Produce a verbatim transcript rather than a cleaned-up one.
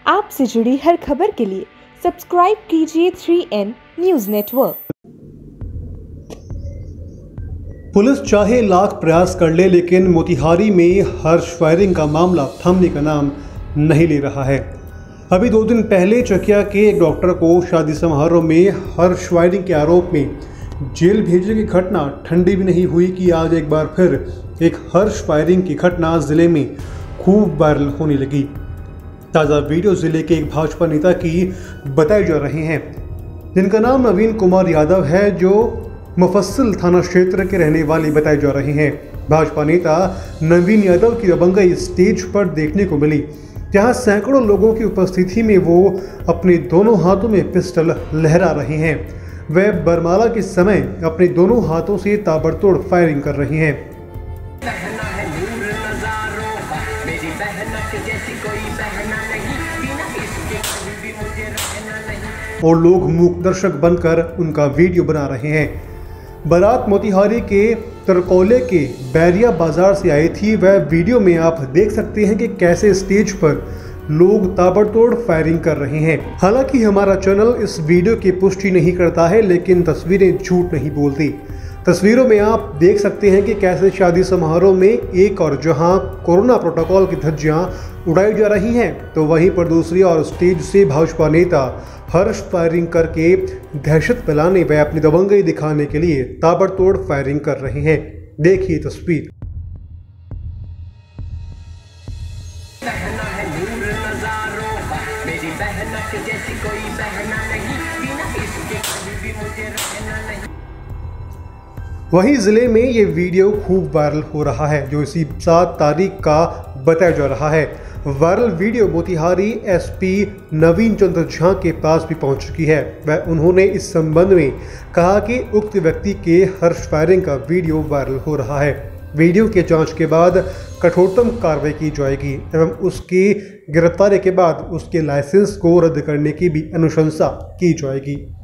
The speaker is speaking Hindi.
आपसे जुड़ी हर खबर के लिए सब्सक्राइब कीजिए three N news network. Police चाहे लाख प्रयास कर ले, लेकिन मोतिहारी में हर्ष फायरिंग का मामला थमने का नाम नहीं ले रहा है। अभी दो दिन पहले चकिया के एक डॉक्टर को शादी समारोह में हर्ष फायरिंग के आरोप में जेल भेजने की घटना ठंडी भी नहीं हुई कि आज एक बार फिर एक हर्ष फायरिंग की घटना जिले में खूब वायरल होने लगी। ताज़ा वीडियो जिले के एक भाजपा नेता की बताई जा रही हैं, जिनका नाम नवीन कुमार यादव है, जो मुफस्सिल थाना क्षेत्र के रहने वाले बताए जा रहे हैं। भाजपा नेता नवीन यादव की दबंगई स्टेज पर देखने को मिली, जहां सैकड़ों लोगों की उपस्थिति में वो अपने दोनों हाथों में पिस्टल लहरा रहे हैं। वह बरमाला के समय अपने दोनों हाथों से ताबड़तोड़ फायरिंग कर रहे हैं। और लोग मूक दर्शक बनकर उनका वीडियो बना रहे हैं। बारात मोतिहारी के तरकोले के बैरिया बाजार से आई थी। वह वीडियो में आप देख सकते हैं कि कैसे स्टेज पर लोग ताबड़तोड़ फायरिंग कर रहे हैं। हालांकि हमारा चैनल इस वीडियो की पुष्टि नहीं करता है, लेकिन तस्वीरें झूठ नहीं बोलती। तस्वीरों में आप देख सकते हैं कि कैसे शादी समारोह में एक और जहां कोरोना प्रोटोकॉल की धज्जियां उड़ाई जा रही हैं, तो वहीं पर दूसरी और स्टेज से भाजपा नेता हर्ष फायरिंग करके दहशत फैलाने व अपनी दबंगई दिखाने के लिए ताबड़तोड़ फायरिंग कर रहे हैं। देखिए तस्वीर। वहीं जिले में ये वीडियो खूब वायरल हो रहा है, जो इसी सात तारीख का बताया जा रहा है। Viral video Motihari SP Naveen Chandra Jha के पास भी पहुंच चुकी है। वह उन्होंने इस संबंध में कहा कि उक्त व्यक्ति के हर्ष फायरिंग का वीडियो वायरल हो रहा है। वीडियो के जांच के बाद कठोरतम कार्रवाई की जाएगी एवं उसकी गिरफ्तारी के बाद उसके लाइसेंस को रद्द करने की भी अनुशंसा की जाएगी।